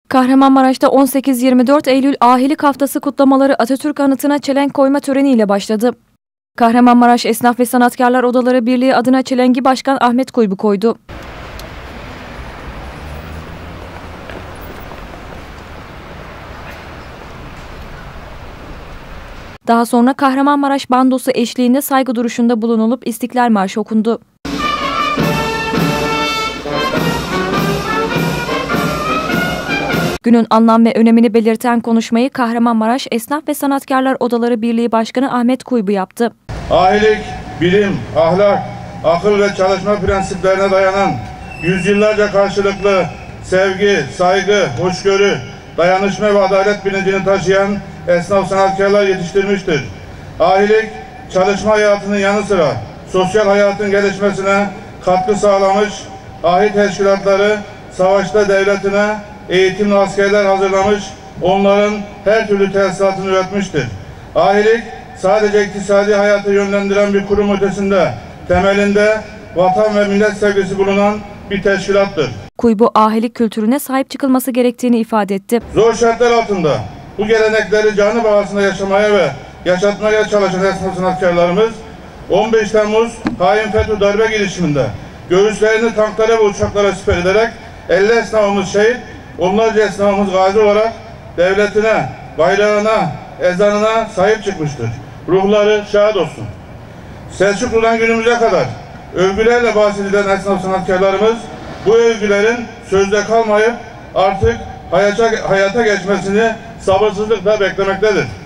Kahramanmaraş'ta 18-24 Eylül Ahilik Haftası kutlamaları Atatürk Anıtı'na çelenk koyma töreniyle başladı. Kahramanmaraş Esnaf ve Sanatkarlar Odaları Birliği adına çelengi Başkan Ahmet Kuybu koydu. Daha sonra Kahramanmaraş bandosu eşliğinde saygı duruşunda bulunulup İstiklal Marşı okundu. Günün anlam ve önemini belirten konuşmayı Kahramanmaraş Esnaf ve Sanatkarlar Odaları Birliği Başkanı Ahmet Kuybu yaptı. Ahilik, bilim, ahlak, akıl ve çalışma prensiplerine dayanan yüzyıllarca karşılıklı sevgi, saygı, hoşgörü, dayanışma ve adalet bilincini taşıyan esnaf sanatkarlar yetiştirmiştir. Ahilik, çalışma hayatının yanı sıra sosyal hayatın gelişmesine katkı sağlamış, ahit teşkilatları savaşta devletine eğitimli askerler hazırlamış, onların her türlü tesisatını üretmiştir. Ahilik, sadece iktisadi hayatı yönlendiren bir kurum ötesinde, temelinde vatan ve millet sevgisi bulunan bir teşkilattır. Kuybu, ahilik kültürüne sahip çıkılması gerektiğini ifade etti. Zor şartlar altında bu gelenekleri canı bağısında yaşamaya ve yaşatmaya çalışan esnaf sanatkarlarımız, 15 Temmuz hain FETÖ darbe girişiminde göğüslerini tanklara ve uçaklara siper ederek 50 esnafımız şehit, onlarca esnafımız gazi olarak devletine, bayrağına, ezanına sahip çıkmıştır. Ruhları şad olsun. Selçuklu'dan günümüze kadar övgülerle bahsedilen esnaf sanatkarlarımız bu övgülerin sözde kalmayıp artık hayata geçmesini sabırsızlıkla beklemektedir.